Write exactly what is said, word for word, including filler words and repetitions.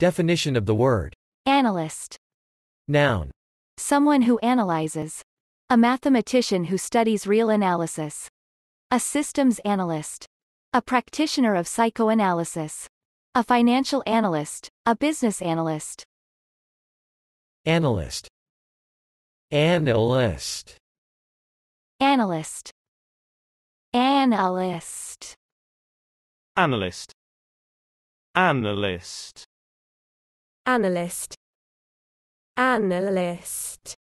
Definition of the word. Analyst. Noun. Someone who analyzes. A mathematician who studies real analysis. A systems analyst. A practitioner of psychoanalysis. A financial analyst. A business analyst. Analyst. Analyst. Analyst. Analyst. Analyst. Analyst. Analyst. Analyst.